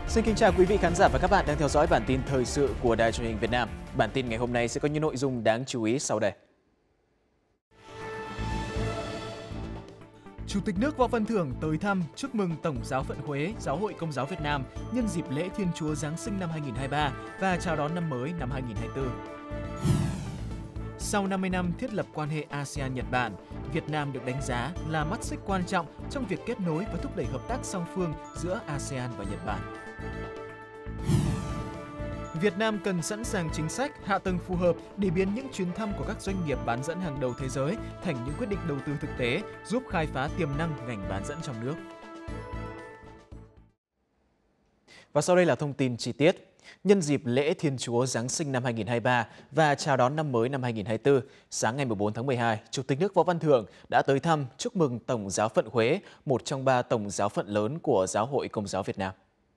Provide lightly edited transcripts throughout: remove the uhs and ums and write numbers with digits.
Xin kính chào quý vị khán giả và các bạn đang theo dõi bản tin thời sự của Đài Truyền hình Việt Nam. Bản tin ngày hôm nay sẽ có những nội dung đáng chú ý sau đây. Chủ tịch nước Võ Văn Thưởng tới thăm chúc mừng Tổng giáo phận Huế, Giáo hội Công giáo Việt Nam nhân dịp lễ Thiên Chúa Giáng sinh năm 2023 và chào đón năm mới năm 2024. Sau 50 năm thiết lập quan hệ ASEAN-Nhật Bản, Việt Nam được đánh giá là mắt xích quan trọng trong việc kết nối và thúc đẩy hợp tác song phương giữa ASEAN và Nhật Bản. Việt Nam cần sẵn sàng chính sách, hạ tầng phù hợp để biến những chuyến thăm của các doanh nghiệp bán dẫn hàng đầu thế giới thành những quyết định đầu tư thực tế, giúp khai phá tiềm năng ngành bán dẫn trong nước. Và sau đây là thông tin chi tiết. Nhân dịp lễ Thiên Chúa Giáng sinh năm 2023 và chào đón năm mới năm 2024, sáng ngày 14 tháng 12, Chủ tịch nước Võ Văn Thưởng đã tới thăm chúc mừng Tổng giáo phận Huế, một trong 3 tổng giáo phận lớn của Giáo hội Công giáo Việt Nam.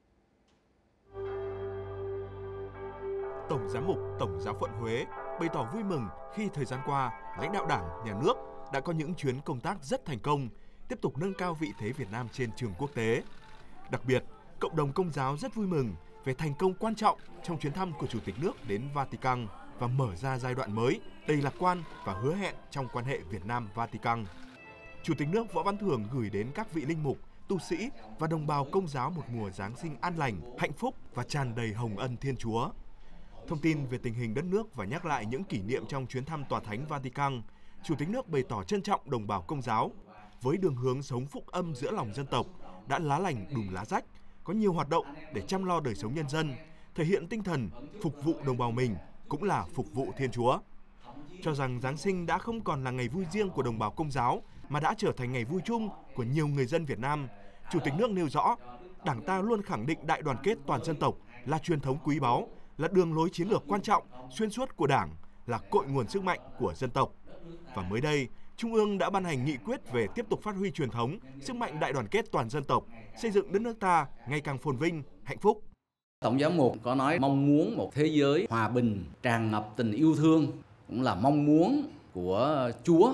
Tổng giám mục Tổng giáo phận Huế bày tỏ vui mừng khi thời gian qua, lãnh đạo Đảng, Nhà nước đã có những chuyến công tác rất thành công, tiếp tục nâng cao vị thế Việt Nam trên trường quốc tế. Đặc biệt, cộng đồng Công giáo rất vui mừng về thành công quan trọng trong chuyến thăm của Chủ tịch nước đến Vatican và mở ra giai đoạn mới đầy lạc quan và hứa hẹn trong quan hệ Việt Nam-Vatican. Chủ tịch nước Võ Văn Thưởng gửi đến các vị linh mục, tu sĩ và đồng bào Công giáo một mùa Giáng sinh an lành, hạnh phúc và tràn đầy hồng ân Thiên Chúa. Thông tin về tình hình đất nước và nhắc lại những kỷ niệm trong chuyến thăm Tòa Thánh Vatican, Chủ tịch nước bày tỏ trân trọng đồng bào Công giáo. Với đường hướng sống phúc âm giữa lòng dân tộc, đã lá lành đùm lá rách, có nhiều hoạt động để chăm lo đời sống nhân dân, thể hiện tinh thần phục vụ đồng bào mình cũng là phục vụ Thiên Chúa. Cho rằng Giáng sinh đã không còn là ngày vui riêng của đồng bào Công giáo mà đã trở thành ngày vui chung của nhiều người dân Việt Nam, Chủ tịch nước nêu rõ, Đảng ta luôn khẳng định đại đoàn kết toàn dân tộc là truyền thống quý báu, là đường lối chiến lược quan trọng xuyên suốt của Đảng, là cội nguồn sức mạnh của dân tộc. Và mới đây, Trung ương đã ban hành nghị quyết về tiếp tục phát huy truyền thống, sức mạnh đại đoàn kết toàn dân tộc, xây dựng đất nước ta ngày càng phồn vinh, hạnh phúc. Tổng giám mục có nói mong muốn một thế giới hòa bình, tràn ngập tình yêu thương, cũng là mong muốn của Chúa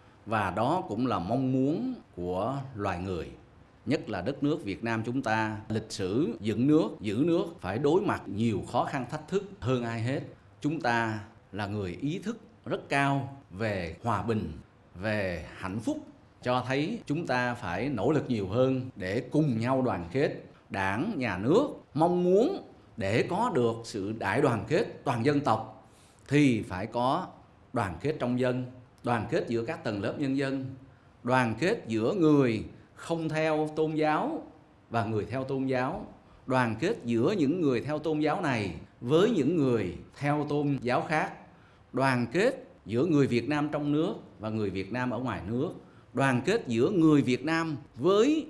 và đó cũng là mong muốn của loài người. Nhất là đất nước Việt Nam chúng ta, lịch sử dựng nước, giữ nước phải đối mặt nhiều khó khăn thách thức hơn ai hết. Chúng ta là người ý thức rất cao về hòa bình, về hạnh phúc, cho thấy chúng ta phải nỗ lực nhiều hơn để cùng nhau đoàn kết. Đảng, Nhà nước mong muốn để có được sự đại đoàn kết toàn dân tộc thì phải có đoàn kết trong dân, đoàn kết giữa các tầng lớp nhân dân, đoàn kết giữa người không theo tôn giáo và người theo tôn giáo, đoàn kết giữa những người theo tôn giáo này với những người theo tôn giáo khác, đoàn kết giữa người Việt Nam trong nước và người Việt Nam ở ngoài nước, đoàn kết giữa người Việt Nam với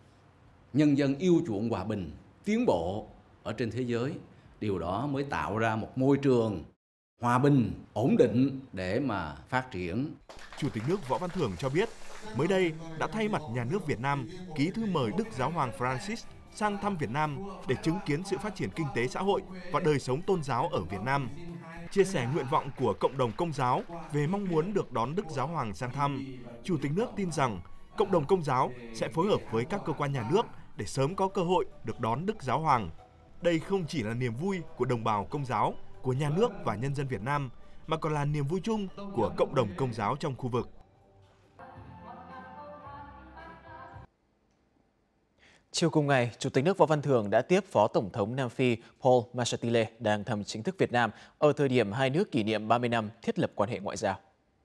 nhân dân yêu chuộng hòa bình, tiến bộ ở trên thế giới. Điều đó mới tạo ra một môi trường hòa bình, ổn định để mà phát triển. Chủ tịch nước Võ Văn Thưởng cho biết, mới đây đã thay mặt Nhà nước Việt Nam ký thư mời Đức Giáo hoàng Francis sang thăm Việt Nam để chứng kiến sự phát triển kinh tế xã hội và đời sống tôn giáo ở Việt Nam. Chia sẻ nguyện vọng của cộng đồng Công giáo về mong muốn được đón Đức Giáo hoàng sang thăm, Chủ tịch nước tin rằng cộng đồng Công giáo sẽ phối hợp với các cơ quan nhà nước để sớm có cơ hội được đón Đức Giáo hoàng. Đây không chỉ là niềm vui của đồng bào Công giáo, của nhà nước và nhân dân Việt Nam, mà còn là niềm vui chung của cộng đồng Công giáo trong khu vực. Chiều cùng ngày, Chủ tịch nước Võ Văn Thưởng đã tiếp Phó Tổng thống Nam Phi Paul Mashatile đang thăm chính thức Việt Nam ở thời điểm hai nước kỷ niệm 30 năm thiết lập quan hệ ngoại giao.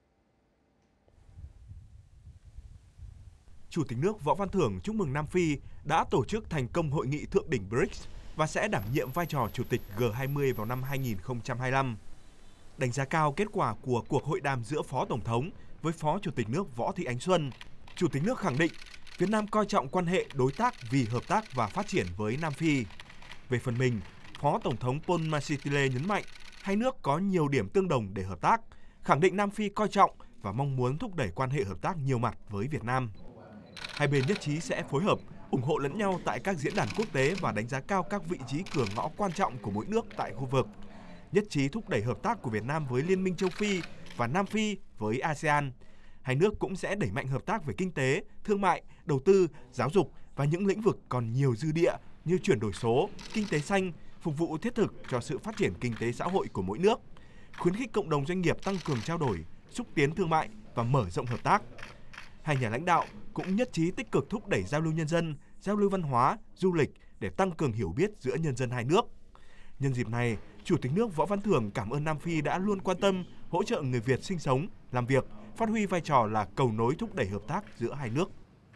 Chủ tịch nước Võ Văn Thưởng chúc mừng Nam Phi đã tổ chức thành công hội nghị thượng đỉnh BRICS và sẽ đảm nhiệm vai trò Chủ tịch G20 vào năm 2025. Đánh giá cao kết quả của cuộc hội đàm giữa Phó Tổng thống với Phó Chủ tịch nước Võ Thị Ánh Xuân, Chủ tịch nước khẳng định Việt Nam coi trọng quan hệ đối tác vì hợp tác và phát triển với Nam Phi. Về phần mình, Phó Tổng thống Paul Mashatile nhấn mạnh hai nước có nhiều điểm tương đồng để hợp tác, khẳng định Nam Phi coi trọng và mong muốn thúc đẩy quan hệ hợp tác nhiều mặt với Việt Nam. Hai bên nhất trí sẽ phối hợp, ủng hộ lẫn nhau tại các diễn đàn quốc tế và đánh giá cao các vị trí cửa ngõ quan trọng của mỗi nước tại khu vực. Nhất trí thúc đẩy hợp tác của Việt Nam với Liên minh châu Phi và Nam Phi với ASEAN. Hai nước cũng sẽ đẩy mạnh hợp tác về kinh tế, thương mại, đầu tư, giáo dục và những lĩnh vực còn nhiều dư địa như chuyển đổi số, kinh tế xanh, phục vụ thiết thực cho sự phát triển kinh tế xã hội của mỗi nước, khuyến khích cộng đồng doanh nghiệp tăng cường trao đổi, xúc tiến thương mại và mở rộng hợp tác. Hai nhà lãnh đạo cũng nhất trí tích cực thúc đẩy giao lưu nhân dân, giao lưu văn hóa, du lịch để tăng cường hiểu biết giữa nhân dân hai nước. Nhân dịp này, Chủ tịch nước Võ Văn Thưởng cảm ơn Nam Phi đã luôn quan tâm, hỗ trợ người Việt sinh sống, làm việc, phát huy vai trò là cầu nối thúc đẩy hợp tác giữa hai nước.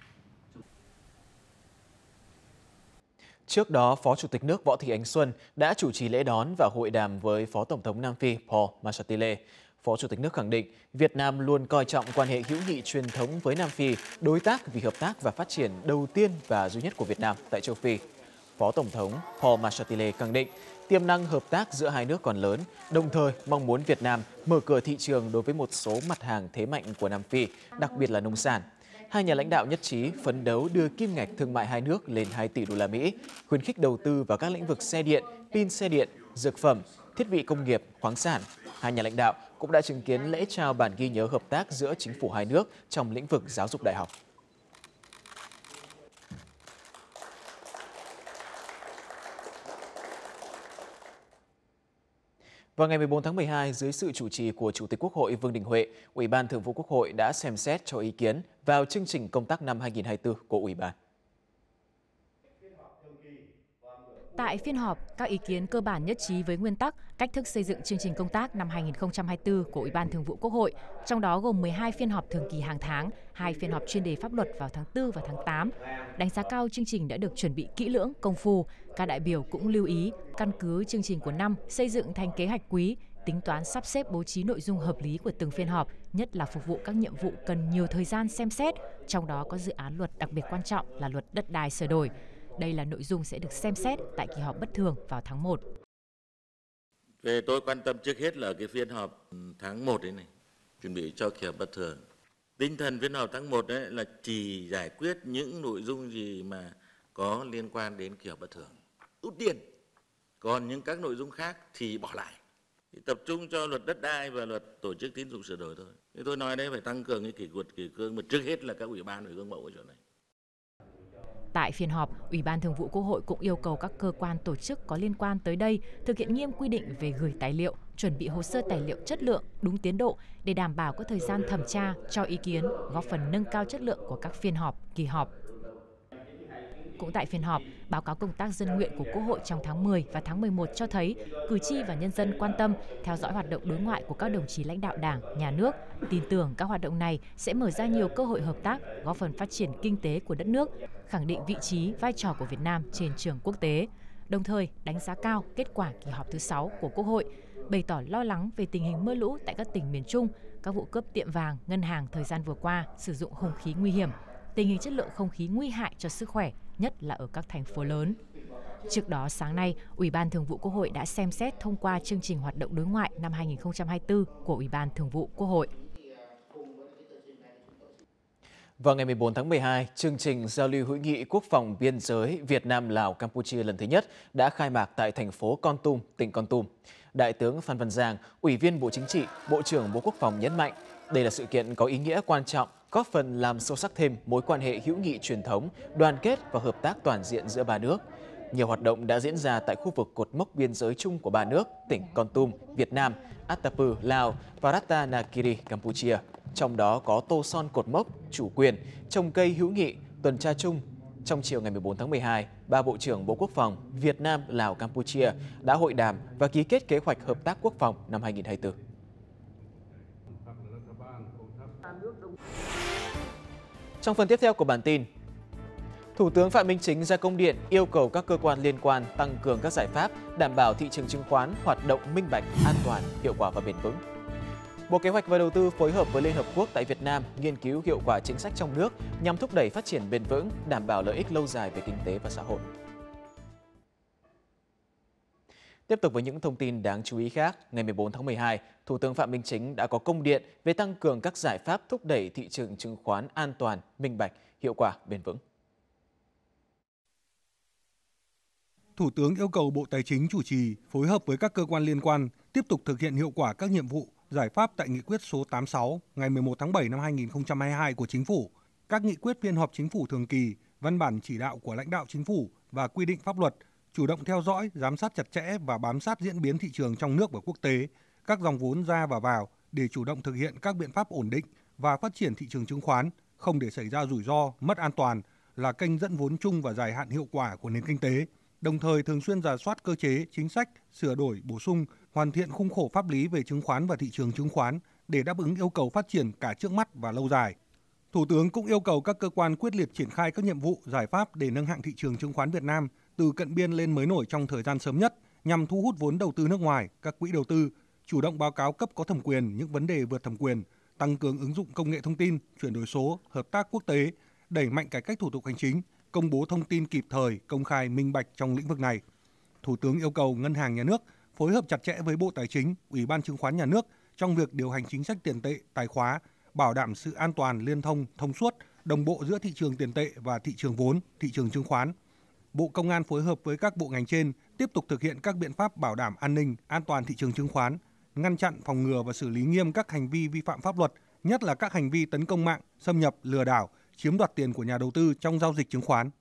Trước đó, Phó Chủ tịch nước Võ Thị Ánh Xuân đã chủ trì lễ đón và hội đàm với Phó Tổng thống Nam Phi Paul Mashatile. Phó Chủ tịch nước khẳng định Việt Nam luôn coi trọng quan hệ hữu nghị truyền thống với Nam Phi, đối tác vì hợp tác và phát triển đầu tiên và duy nhất của Việt Nam tại châu Phi. Phó Tổng thống Paul Mashatile khẳng định tiềm năng hợp tác giữa hai nước còn lớn, đồng thời mong muốn Việt Nam mở cửa thị trường đối với một số mặt hàng thế mạnh của Nam Phi, đặc biệt là nông sản. Hai nhà lãnh đạo nhất trí phấn đấu đưa kim ngạch thương mại hai nước lên 2 tỷ đô la Mỹ, khuyến khích đầu tư vào các lĩnh vực xe điện, pin xe điện, dược phẩm, thiết bị công nghiệp, khoáng sản. Hai nhà lãnh đạo cũng đã chứng kiến lễ trao bản ghi nhớ hợp tác giữa chính phủ hai nước trong lĩnh vực giáo dục đại học. Vào ngày 14 tháng 12, dưới sự chủ trì của Chủ tịch Quốc hội Vương Đình Huệ, Ủy ban Thường vụ Quốc hội đã xem xét cho ý kiến vào chương trình công tác năm 2024 của Ủy ban. Tại phiên họp, các ý kiến cơ bản nhất trí với nguyên tắc, cách thức xây dựng chương trình công tác năm 2024 của Ủy ban Thường vụ Quốc hội, trong đó gồm 12 phiên họp thường kỳ hàng tháng, 2 phiên họp chuyên đề pháp luật vào tháng 4 và tháng 8. Đánh giá cao chương trình đã được chuẩn bị kỹ lưỡng, công phu. Các đại biểu cũng lưu ý, căn cứ chương trình của năm xây dựng thành kế hoạch quý, tính toán sắp xếp bố trí nội dung hợp lý của từng phiên họp, nhất là phục vụ các nhiệm vụ cần nhiều thời gian xem xét, trong đó có dự án luật đặc biệt quan trọng là luật đất đai sửa đổi. Đây là nội dung sẽ được xem xét tại kỳ họp bất thường vào tháng 1. Về tôi quan tâm trước hết là cái phiên họp tháng 1 này, chuẩn bị cho kỳ họp bất thường. Tinh thần phiên họp tháng 1 đấy là chỉ giải quyết những nội dung gì mà có liên quan đến kỳ họp bất thường, ưu tiên. Còn những các nội dung khác thì bỏ lại. Thì tập trung cho luật đất đai và luật tổ chức tín dụng sửa đổi thôi. Thế tôi nói đấy phải tăng cường cái kỷ luật kỷ cương, mà trước hết là các ủy ban phải gương mẫu ở chỗ này. Tại phiên họp, Ủy ban Thường vụ Quốc hội cũng yêu cầu các cơ quan tổ chức có liên quan tới đây thực hiện nghiêm quy định về gửi tài liệu, chuẩn bị hồ sơ tài liệu chất lượng, đúng tiến độ để đảm bảo có thời gian thẩm tra, cho ý kiến, góp phần nâng cao chất lượng của các phiên họp, kỳ họp. Cũng tại phiên họp, báo cáo công tác dân nguyện của Quốc hội trong tháng 10 và tháng 11 cho thấy cử tri và nhân dân quan tâm, theo dõi hoạt động đối ngoại của các đồng chí lãnh đạo Đảng, Nhà nước, tin tưởng các hoạt động này sẽ mở ra nhiều cơ hội hợp tác, góp phần phát triển kinh tế của đất nước, khẳng định vị trí, vai trò của Việt Nam trên trường quốc tế. Đồng thời, đánh giá cao kết quả kỳ họp thứ 6 của Quốc hội, bày tỏ lo lắng về tình hình mưa lũ tại các tỉnh miền Trung, các vụ cướp tiệm vàng, ngân hàng thời gian vừa qua, sử dụng hung khí nguy hiểm, tình hình chất lượng không khí nguy hại cho sức khỏe, nhất là ở các thành phố lớn. Trước đó, sáng nay, Ủy ban Thường vụ Quốc hội đã xem xét thông qua chương trình hoạt động đối ngoại năm 2024 của Ủy ban Thường vụ Quốc hội. Vào ngày 14 tháng 12, chương trình giao lưu hữu nghị quốc phòng biên giới Việt Nam, Lào, Campuchia lần thứ nhất đã khai mạc tại thành phố Kon Tum, tỉnh Kon Tum. Đại tướng Phan Văn Giang, Ủy viên Bộ Chính trị, Bộ trưởng Bộ Quốc phòng nhấn mạnh, đây là sự kiện có ý nghĩa quan trọng, góp phần làm sâu sắc thêm mối quan hệ hữu nghị truyền thống, đoàn kết và hợp tác toàn diện giữa ba nước. Nhiều hoạt động đã diễn ra tại khu vực cột mốc biên giới chung của ba nước, tỉnh Kon Tum, Việt Nam, Atapu, Lào và Ratanakiri, Campuchia. Trong đó có tô son cột mốc, chủ quyền, trồng cây hữu nghị, tuần tra chung. Trong chiều ngày 14 tháng 12, ba Bộ trưởng Bộ Quốc phòng Việt Nam, Lào, Campuchia đã hội đàm và ký kết kế hoạch hợp tác quốc phòng năm 2024. Trong phần tiếp theo của bản tin, Thủ tướng Phạm Minh Chính ra công điện yêu cầu các cơ quan liên quan tăng cường các giải pháp đảm bảo thị trường chứng khoán hoạt động minh bạch, an toàn, hiệu quả và bền vững. Bộ Kế hoạch và Đầu tư phối hợp với Liên Hợp Quốc tại Việt Nam nghiên cứu hiệu quả chính sách trong nước nhằm thúc đẩy phát triển bền vững, đảm bảo lợi ích lâu dài về kinh tế và xã hội. Tiếp tục với những thông tin đáng chú ý khác, ngày 14 tháng 12, Thủ tướng Phạm Minh Chính đã có công điện về tăng cường các giải pháp thúc đẩy thị trường chứng khoán an toàn, minh bạch, hiệu quả, bền vững. Thủ tướng yêu cầu Bộ Tài chính chủ trì, phối hợp với các cơ quan liên quan tiếp tục thực hiện hiệu quả các nhiệm vụ, giải pháp tại Nghị quyết số 86 ngày 11 tháng 7 năm 2022 của Chính phủ, các nghị quyết phiên họp Chính phủ thường kỳ, văn bản chỉ đạo của lãnh đạo Chính phủ và quy định pháp luật, chủ động theo dõi, giám sát chặt chẽ và bám sát diễn biến thị trường trong nước và quốc tế, các dòng vốn ra và vào để chủ động thực hiện các biện pháp ổn định và phát triển thị trường chứng khoán, không để xảy ra rủi ro, mất an toàn, là kênh dẫn vốn chung và dài hạn hiệu quả của nền kinh tế. Đồng thời thường xuyên rà soát cơ chế, chính sách, sửa đổi, bổ sung, hoàn thiện khung khổ pháp lý về chứng khoán và thị trường chứng khoán để đáp ứng yêu cầu phát triển cả trước mắt và lâu dài. Thủ tướng cũng yêu cầu các cơ quan quyết liệt triển khai các nhiệm vụ, giải pháp để nâng hạng thị trường chứng khoán Việt Nam từ cận biên lên mới nổi trong thời gian sớm nhất, nhằm thu hút vốn đầu tư nước ngoài, các quỹ đầu tư, chủ động báo cáo cấp có thẩm quyền những vấn đề vượt thẩm quyền, tăng cường ứng dụng công nghệ thông tin, chuyển đổi số, hợp tác quốc tế, đẩy mạnh cải cách thủ tục hành chính, công bố thông tin kịp thời, công khai, minh bạch trong lĩnh vực này. Thủ tướng yêu cầu Ngân hàng Nhà nước phối hợp chặt chẽ với Bộ Tài chính, Ủy ban Chứng khoán Nhà nước trong việc điều hành chính sách tiền tệ, tài khóa, bảo đảm sự an toàn, liên thông, thông suốt, đồng bộ giữa thị trường tiền tệ và thị trường vốn, thị trường chứng khoán. Bộ Công an phối hợp với các bộ ngành trên tiếp tục thực hiện các biện pháp bảo đảm an ninh, an toàn thị trường chứng khoán, ngăn chặn, phòng ngừa và xử lý nghiêm các hành vi vi phạm pháp luật, nhất là các hành vi tấn công mạng, xâm nhập, lừa đảo, chiếm đoạt tiền của nhà đầu tư trong giao dịch chứng khoán.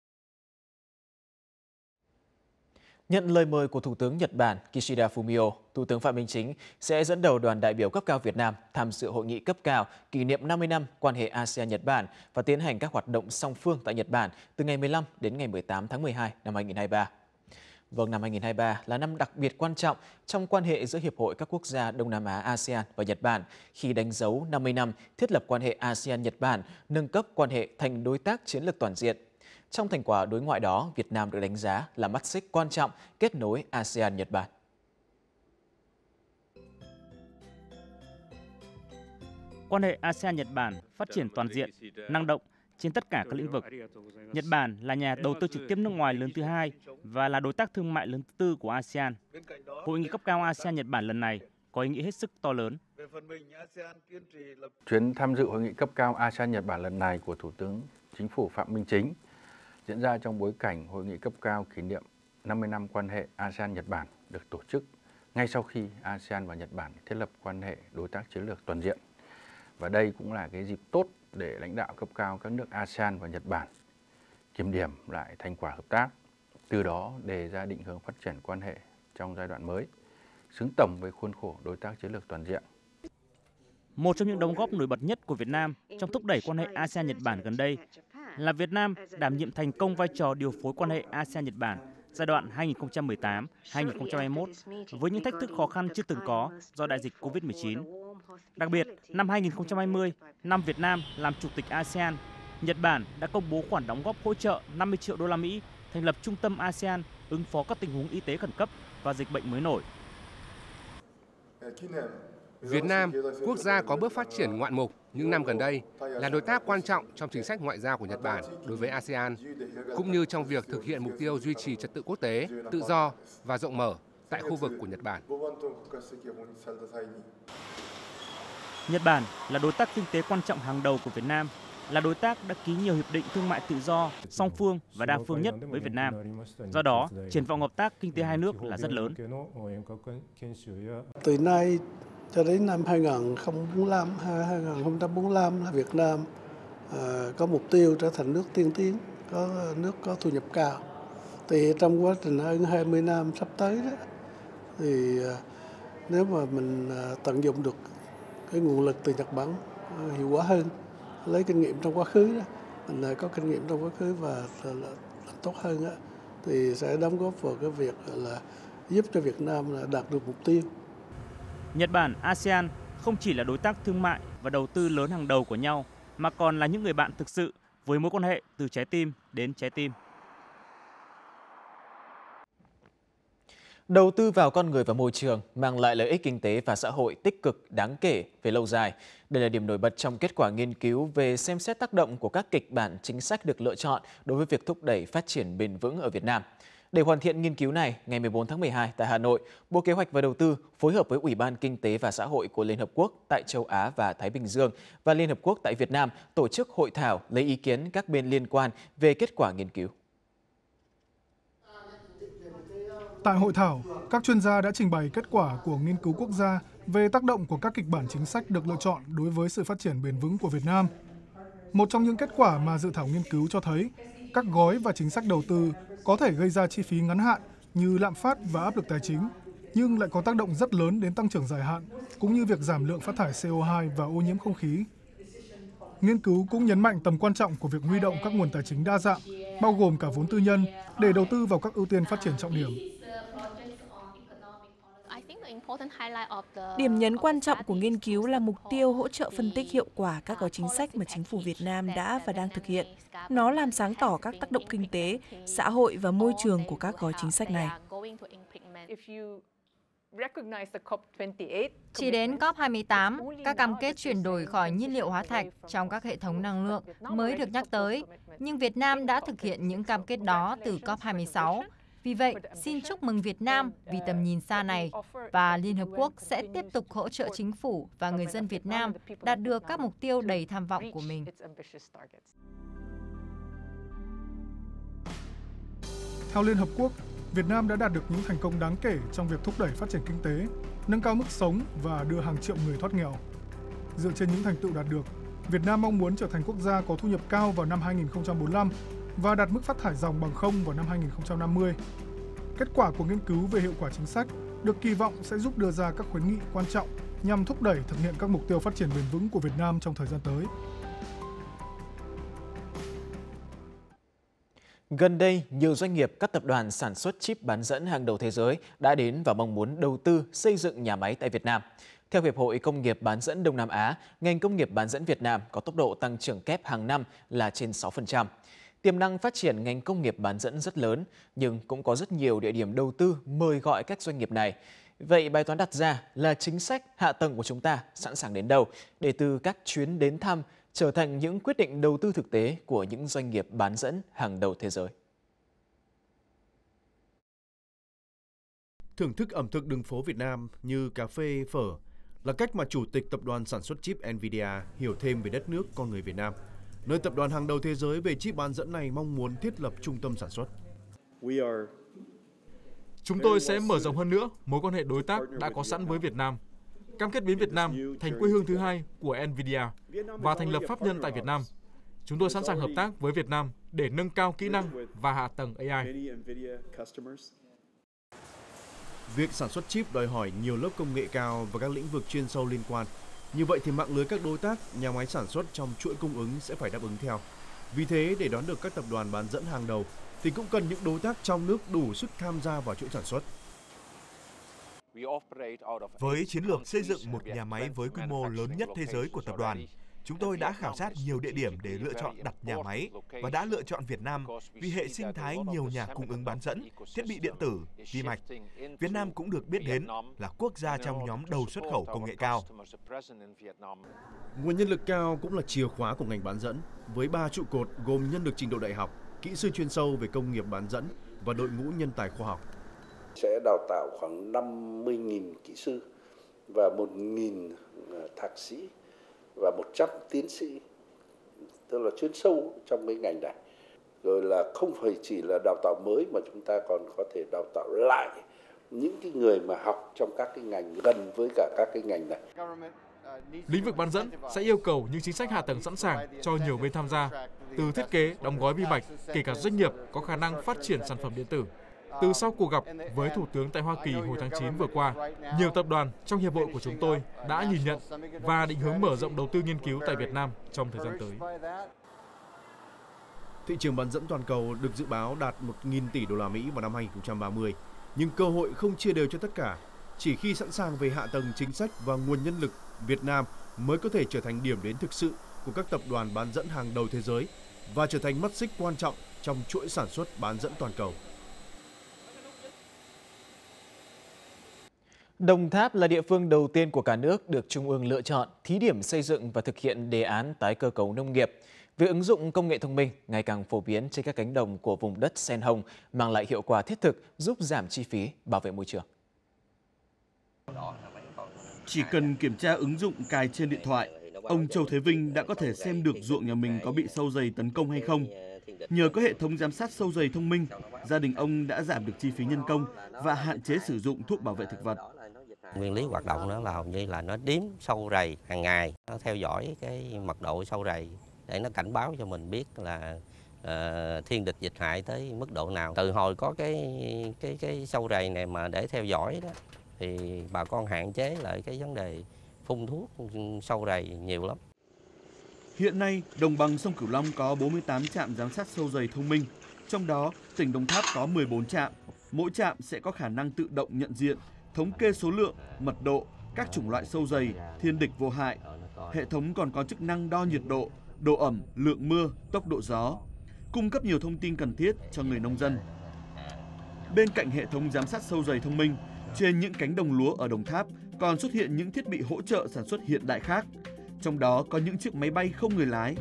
Nhận lời mời của Thủ tướng Nhật Bản Kishida Fumio, Thủ tướng Phạm Minh Chính sẽ dẫn đầu đoàn đại biểu cấp cao Việt Nam tham dự hội nghị cấp cao kỷ niệm 50 năm quan hệ ASEAN-Nhật Bản và tiến hành các hoạt động song phương tại Nhật Bản từ ngày 15 đến ngày 18 tháng 12 năm 2023. Vâng, năm 2023 là năm đặc biệt quan trọng trong quan hệ giữa Hiệp hội các quốc gia Đông Nam Á ASEAN và Nhật Bản khi đánh dấu 50 năm thiết lập quan hệ ASEAN-Nhật Bản, nâng cấp quan hệ thành đối tác chiến lược toàn diện. Trong thành quả đối ngoại đó, Việt Nam được đánh giá là mắt xích quan trọng kết nối ASEAN-Nhật Bản. Quan hệ ASEAN-Nhật Bản phát triển toàn diện, năng động trên tất cả các lĩnh vực. Nhật Bản là nhà đầu tư trực tiếp nước ngoài lớn thứ hai và là đối tác thương mại lớn thứ tư của ASEAN. Hội nghị cấp cao ASEAN-Nhật Bản lần này có ý nghĩa hết sức to lớn. Chuyến tham dự hội nghị cấp cao ASEAN-Nhật Bản lần này của Thủ tướng Chính phủ Phạm Minh Chính diễn ra trong bối cảnh hội nghị cấp cao kỷ niệm 50 năm quan hệ ASEAN-Nhật Bản được tổ chức ngay sau khi ASEAN và Nhật Bản thiết lập quan hệ đối tác chiến lược toàn diện. Và đây cũng là cái dịp tốt để lãnh đạo cấp cao các nước ASEAN và Nhật Bản kiểm điểm lại thành quả hợp tác, từ đó đề ra định hướng phát triển quan hệ trong giai đoạn mới, xứng tầm với khuôn khổ đối tác chiến lược toàn diện. Một trong những đóng góp nổi bật nhất của Việt Nam trong thúc đẩy quan hệ ASEAN-Nhật Bản gần đây là Việt Nam đảm nhiệm thành công vai trò điều phối quan hệ ASEAN-Nhật Bản giai đoạn 2018-2021 với những thách thức khó khăn chưa từng có do đại dịch Covid-19. Đặc biệt, năm 2020, năm Việt Nam làm Chủ tịch ASEAN, Nhật Bản đã công bố khoản đóng góp hỗ trợ 50 triệu đô la Mỹ thành lập Trung tâm ASEAN ứng phó các tình huống y tế khẩn cấp và dịch bệnh mới nổi. Việt Nam, quốc gia có bước phát triển ngoạn mục những năm gần đây, là đối tác quan trọng trong chính sách ngoại giao của Nhật Bản đối với ASEAN, cũng như trong việc thực hiện mục tiêu duy trì trật tự quốc tế, tự do và rộng mở tại khu vực của Nhật Bản. Nhật Bản là đối tác kinh tế quan trọng hàng đầu của Việt Nam, là đối tác đã ký nhiều hiệp định thương mại tự do, song phương và đa phương nhất với Việt Nam. Do đó, triển vọng hợp tác kinh tế hai nước là rất lớn. Từ nay cho đến năm 2045 là Việt Nam có mục tiêu trở thành nước tiên tiến, có nước có thu nhập cao. Thì trong quá trình hơn 20 năm sắp tới đó, thì nếu mà mình tận dụng được cái nguồn lực từ Nhật Bản hiệu quả hơn, lấy kinh nghiệm trong quá khứ đó, mình có kinh nghiệm trong quá khứ và làm tốt hơn đó, thì sẽ đóng góp vào cái việc là giúp cho Việt Nam đạt được mục tiêu. Nhật Bản, ASEAN không chỉ là đối tác thương mại và đầu tư lớn hàng đầu của nhau, mà còn là những người bạn thực sự với mối quan hệ từ trái tim đến trái tim. Đầu tư vào con người và môi trường mang lại lợi ích kinh tế và xã hội tích cực đáng kể về lâu dài. Đây là điểm nổi bật trong kết quả nghiên cứu về xem xét tác động của các kịch bản chính sách được lựa chọn đối với việc thúc đẩy phát triển bền vững ở Việt Nam. Để hoàn thiện nghiên cứu này, ngày 14 tháng 12 tại Hà Nội, Bộ Kế hoạch và Đầu tư phối hợp với Ủy ban Kinh tế và Xã hội của Liên Hợp Quốc tại châu Á và Thái Bình Dương và Liên Hợp Quốc tại Việt Nam tổ chức hội thảo lấy ý kiến các bên liên quan về kết quả nghiên cứu. Tại hội thảo, các chuyên gia đã trình bày kết quả của nghiên cứu quốc gia về tác động của các kịch bản chính sách được lựa chọn đối với sự phát triển bền vững của Việt Nam. Một trong những kết quả mà dự thảo nghiên cứu cho thấy Các gói và chính sách đầu tư có thể gây ra chi phí ngắn hạn như lạm phát và áp lực tài chính, nhưng lại có tác động rất lớn đến tăng trưởng dài hạn, cũng như việc giảm lượng phát thải CO2 và ô nhiễm không khí. Nghiên cứu cũng nhấn mạnh tầm quan trọng của việc huy động các nguồn tài chính đa dạng, bao gồm cả vốn tư nhân, để đầu tư vào các ưu tiên phát triển trọng điểm. Điểm nhấn quan trọng của nghiên cứu là mục tiêu hỗ trợ phân tích hiệu quả các gói chính sách mà chính phủ Việt Nam đã và đang thực hiện. Nó làm sáng tỏ các tác động kinh tế, xã hội và môi trường của các gói chính sách này. Chỉ đến COP28, các cam kết chuyển đổi khỏi nhiên liệu hóa thạch trong các hệ thống năng lượng mới được nhắc tới, nhưng Việt Nam đã thực hiện những cam kết đó từ COP26. Vì vậy, xin chúc mừng Việt Nam vì tầm nhìn xa này, và Liên Hợp Quốc sẽ tiếp tục hỗ trợ chính phủ và người dân Việt Nam đạt được các mục tiêu đầy tham vọng của mình. Theo Liên Hợp Quốc, Việt Nam đã đạt được những thành công đáng kể trong việc thúc đẩy phát triển kinh tế, nâng cao mức sống và đưa hàng triệu người thoát nghèo. Dựa trên những thành tựu đạt được, Việt Nam mong muốn trở thành quốc gia có thu nhập cao vào năm 2045 và đạt mức phát thải ròng bằng không vào năm 2050. Kết quả của nghiên cứu về hiệu quả chính sách được kỳ vọng sẽ giúp đưa ra các khuyến nghị quan trọng nhằm thúc đẩy thực hiện các mục tiêu phát triển bền vững của Việt Nam trong thời gian tới. Gần đây, nhiều doanh nghiệp, các tập đoàn sản xuất chip bán dẫn hàng đầu thế giới đã đến và mong muốn đầu tư xây dựng nhà máy tại Việt Nam. Theo Hiệp hội Công nghiệp bán dẫn Đông Nam Á, ngành công nghiệp bán dẫn Việt Nam có tốc độ tăng trưởng kép hàng năm là trên 6%. Tiềm năng phát triển ngành công nghiệp bán dẫn rất lớn, nhưng cũng có rất nhiều địa điểm đầu tư mời gọi các doanh nghiệp này. Vậy bài toán đặt ra là chính sách hạ tầng của chúng ta sẵn sàng đến đâu để từ các chuyến đến thăm trở thành những quyết định đầu tư thực tế của những doanh nghiệp bán dẫn hàng đầu thế giới. Thưởng thức ẩm thực đường phố Việt Nam như cà phê, phở là cách mà Chủ tịch Tập đoàn sản xuất chip Nvidia hiểu thêm về đất nước con người Việt Nam, nơi tập đoàn hàng đầu thế giới về chip bán dẫn này mong muốn thiết lập trung tâm sản xuất. Chúng tôi sẽ mở rộng hơn nữa mối quan hệ đối tác đã có sẵn với Việt Nam, cam kết biến Việt Nam thành quê hương thứ hai của Nvidia và thành lập pháp nhân tại Việt Nam. Chúng tôi sẵn sàng hợp tác với Việt Nam để nâng cao kỹ năng và hạ tầng AI. Việc sản xuất chip đòi hỏi nhiều lớp công nghệ cao và các lĩnh vực chuyên sâu liên quan. Như vậy thì mạng lưới các đối tác, nhà máy sản xuất trong chuỗi cung ứng sẽ phải đáp ứng theo. Vì thế, để đón được các tập đoàn bán dẫn hàng đầu, thì cũng cần những đối tác trong nước đủ sức tham gia vào chuỗi sản xuất. Với chiến lược xây dựng một nhà máy với quy mô lớn nhất thế giới của tập đoàn, chúng tôi đã khảo sát nhiều địa điểm để lựa chọn đặt nhà máy và đã lựa chọn Việt Nam vì hệ sinh thái nhiều nhà cung ứng bán dẫn, thiết bị điện tử, vi mạch. Việt Nam cũng được biết đến là quốc gia trong nhóm đầu xuất khẩu công nghệ cao. Nguồn nhân lực cao cũng là chìa khóa của ngành bán dẫn, với 3 trụ cột gồm nhân lực trình độ đại học, kỹ sư chuyên sâu về công nghiệp bán dẫn và đội ngũ nhân tài khoa học. Sẽ đào tạo khoảng 50.000 kỹ sư và 1.000 thạc sĩ và 100 tiến sĩ, tức là chuyên sâu trong cái ngành này. Rồi là không phải chỉ là đào tạo mới mà chúng ta còn có thể đào tạo lại những cái người mà học trong các cái ngành gần với cả các cái ngành này. Lĩnh vực bán dẫn sẽ yêu cầu những chính sách hạ tầng sẵn sàng cho nhiều bên tham gia, từ thiết kế, đóng gói vi mạch, kể cả doanh nghiệp có khả năng phát triển sản phẩm điện tử. Từ sau cuộc gặp với Thủ tướng tại Hoa Kỳ hồi tháng 9 vừa qua, nhiều tập đoàn trong hiệp hội của chúng tôi đã nhìn nhận và định hướng mở rộng đầu tư nghiên cứu tại Việt Nam trong thời gian tới. Thị trường bán dẫn toàn cầu được dự báo đạt 1.000 tỷ đô la Mỹ vào năm 2030, nhưng cơ hội không chia đều cho tất cả. Chỉ khi sẵn sàng về hạ tầng chính sách và nguồn nhân lực, Việt Nam mới có thể trở thành điểm đến thực sự của các tập đoàn bán dẫn hàng đầu thế giới và trở thành mắt xích quan trọng trong chuỗi sản xuất bán dẫn toàn cầu. Đồng Tháp là địa phương đầu tiên của cả nước được Trung ương lựa chọn thí điểm xây dựng và thực hiện đề án tái cơ cấu nông nghiệp. Việc ứng dụng công nghệ thông minh ngày càng phổ biến trên các cánh đồng của vùng đất sen hồng mang lại hiệu quả thiết thực, giúp giảm chi phí, bảo vệ môi trường. Chỉ cần kiểm tra ứng dụng cài trên điện thoại, ông Châu Thế Vinh đã có thể xem được ruộng nhà mình có bị sâu dày tấn công hay không. Nhờ có hệ thống giám sát sâu dày thông minh, gia đình ông đã giảm được chi phí nhân công và hạn chế sử dụng thuốc bảo vệ thực vật. Nguyên lý hoạt động đó là hầu như là nó đếm sâu rầy hàng ngày, nó theo dõi cái mật độ sâu rầy để nó cảnh báo cho mình biết là thiên địch dịch hại tới mức độ nào. Từ hồi có cái sâu rầy này mà để theo dõi đó thì bà con hạn chế lại cái vấn đề phun thuốc sâu rầy nhiều lắm. Hiện nay, đồng bằng sông Cửu Long có 48 trạm giám sát sâu rầy thông minh, trong đó tỉnh Đồng Tháp có 14 trạm. Mỗi trạm sẽ có khả năng tự động nhận diện, thống kê số lượng, mật độ, các chủng loại sâu rầy, thiên địch vô hại. Hệ thống còn có chức năng đo nhiệt độ, độ ẩm, lượng mưa, tốc độ gió, cung cấp nhiều thông tin cần thiết cho người nông dân. Bên cạnh hệ thống giám sát sâu rầy thông minh, trên những cánh đồng lúa ở Đồng Tháp còn xuất hiện những thiết bị hỗ trợ sản xuất hiện đại khác. Trong đó có những chiếc máy bay không người lái.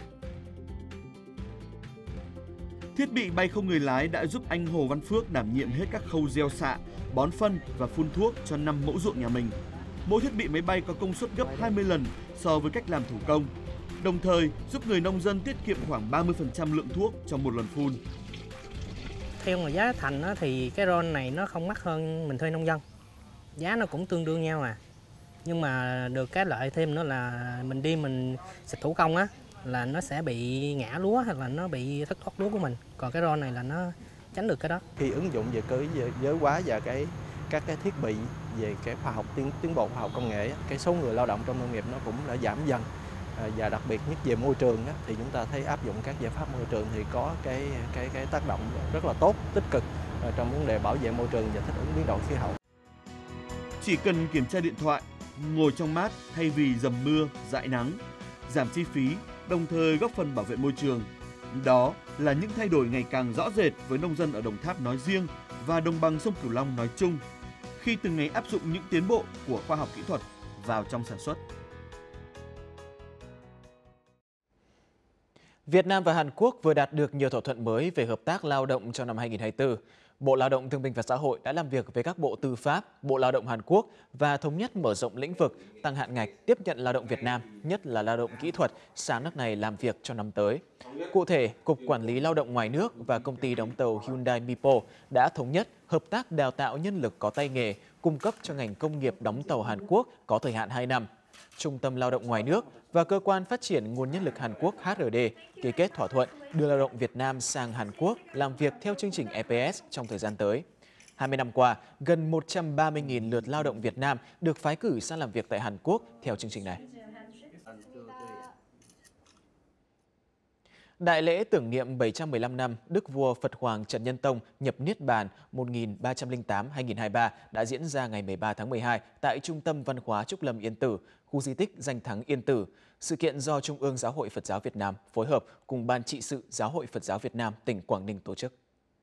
Thiết bị bay không người lái đã giúp anh Hồ Văn Phước đảm nhiệm hết các khâu gieo xạ, bón phân và phun thuốc cho 5 mẫu ruộng nhà mình. Mỗi thiết bị máy bay có công suất gấp 20 lần so với cách làm thủ công, đồng thời giúp người nông dân tiết kiệm khoảng 30% lượng thuốc trong một lần phun. Theo mà giá thành thì cái drone này nó không mắc hơn mình thuê nông dân. Giá nó cũng tương đương nhau à. Nhưng mà được cái lợi thêm nữa là mình đi mình xịt thủ công á là nó sẽ bị ngã lúa hoặc là nó bị thất thoát lúa của mình. Còn cái drone này là nó tránh được cái đó. Khi ứng dụng về cơ giới hóa và các cái thiết bị về cái khoa học tiến bộ khoa học công nghệ, cái số người lao động trong nông nghiệp nó cũng đã giảm dần. Và đặc biệt nhất về môi trường á, thì chúng ta thấy áp dụng các giải pháp môi trường thì có cái tác động rất là tốt, tích cực trong vấn đề bảo vệ môi trường và thích ứng biến đổi khí hậu. Chỉ cần kiểm tra điện thoại, ngồi trong mát thay vì dầm mưa, dãi nắng, giảm chi phí, đồng thời góp phần bảo vệ môi trường. Đó là những thay đổi ngày càng rõ rệt với nông dân ở Đồng Tháp nói riêng và đồng bằng sông Cửu Long nói chung, khi từng ngày áp dụng những tiến bộ của khoa học kỹ thuật vào trong sản xuất. Việt Nam và Hàn Quốc vừa đạt được nhiều thỏa thuận mới về hợp tác lao động trong năm 2024. Bộ Lao động Thương binh và Xã hội đã làm việc với các bộ Tư pháp, Bộ Lao động Hàn Quốc và thống nhất mở rộng lĩnh vực, tăng hạn ngạch tiếp nhận lao động Việt Nam, nhất là lao động kỹ thuật, sang nước này làm việc cho năm tới. Cụ thể, Cục Quản lý Lao động ngoài nước và công ty đóng tàu Hyundai Mipo đã thống nhất hợp tác đào tạo nhân lực có tay nghề, cung cấp cho ngành công nghiệp đóng tàu Hàn Quốc có thời hạn 2 năm. Trung tâm Lao động ngoài nước và Cơ quan Phát triển Nguồn Nhân lực Hàn Quốc HRD ký kết thỏa thuận đưa lao động Việt Nam sang Hàn Quốc làm việc theo chương trình EPS trong thời gian tới. 20 năm qua, gần 130.000 lượt lao động Việt Nam được phái cử sang làm việc tại Hàn Quốc theo chương trình này. Đại lễ tưởng niệm 715 năm Đức vua Phật Hoàng Trần Nhân Tông nhập Niết Bàn 1308-2023 đã diễn ra ngày 13 tháng 12 tại Trung tâm Văn hóa Trúc Lâm Yên Tử, khu di tích Danh Thắng Yên Tử. Sự kiện do Trung ương Giáo hội Phật giáo Việt Nam phối hợp cùng Ban trị sự Giáo hội Phật giáo Việt Nam tỉnh Quảng Ninh tổ chức.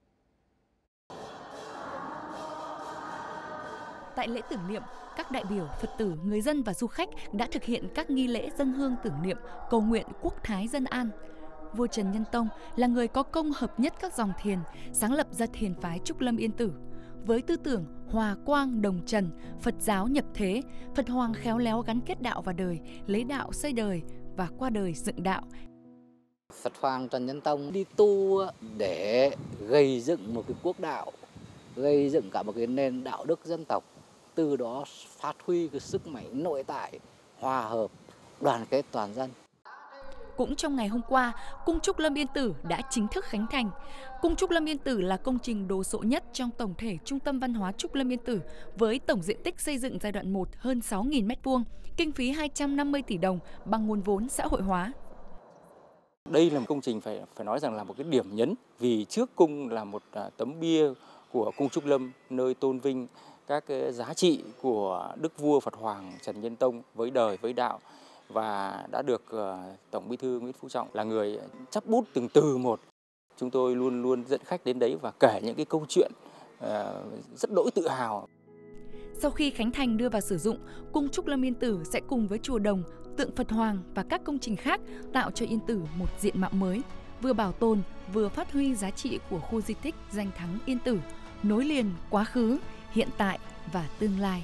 Tại lễ tưởng niệm, các đại biểu, Phật tử, người dân và du khách đã thực hiện các nghi lễ dâng hương tưởng niệm, cầu nguyện quốc thái dân an. Vua Trần Nhân Tông là người có công hợp nhất các dòng thiền, sáng lập ra thiền phái Trúc Lâm Yên Tử. Với tư tưởng hòa quang đồng trần, Phật giáo nhập thế, Phật Hoàng khéo léo gắn kết đạo và đời, lấy đạo xây đời và qua đời dựng đạo. Phật Hoàng Trần Nhân Tông đi tu để gây dựng một cái quốc đạo, gây dựng cả một cái nền đạo đức dân tộc, từ đó phát huy cái sức mạnh nội tại, hòa hợp, đoàn kết toàn dân. Cũng trong ngày hôm qua, Cung Trúc Lâm Yên Tử đã chính thức khánh thành. Cung Trúc Lâm Yên Tử là công trình đồ sộ nhất trong tổng thể Trung tâm Văn hóa Trúc Lâm Yên Tử với tổng diện tích xây dựng giai đoạn 1 hơn 6.000 m², kinh phí 250 tỷ đồng bằng nguồn vốn xã hội hóa. Đây là một công trình phải nói rằng là một cái điểm nhấn, vì trước cung là một tấm bia của Cung Trúc Lâm, nơi tôn vinh các cái giá trị của Đức vua Phật Hoàng Trần Nhân Tông với đời với đạo, và đã được Tổng Bí thư Nguyễn Phú Trọng là người chắp bút từng từ một. Chúng tôi luôn luôn dẫn khách đến đấy và kể những cái câu chuyện rất đỗi tự hào. Sau khi khánh thành đưa vào sử dụng, Cung Trúc Lâm Yên Tử sẽ cùng với chùa Đồng, tượng Phật Hoàng và các công trình khác tạo cho Yên Tử một diện mạo mới, vừa bảo tồn vừa phát huy giá trị của khu di tích Danh Thắng Yên Tử, nối liền quá khứ, hiện tại và tương lai.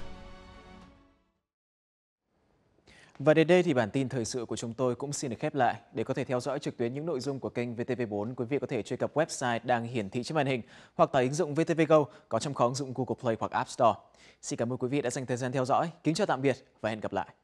Và đến đây thì bản tin thời sự của chúng tôi cũng xin được khép lại. Để có thể theo dõi trực tuyến những nội dung của kênh VTV4, quý vị có thể truy cập website đang hiển thị trên màn hình hoặc tải ứng dụng VTV Go có trong kho ứng dụng Google Play hoặc App Store. Xin cảm ơn quý vị đã dành thời gian theo dõi. Kính chào tạm biệt và hẹn gặp lại.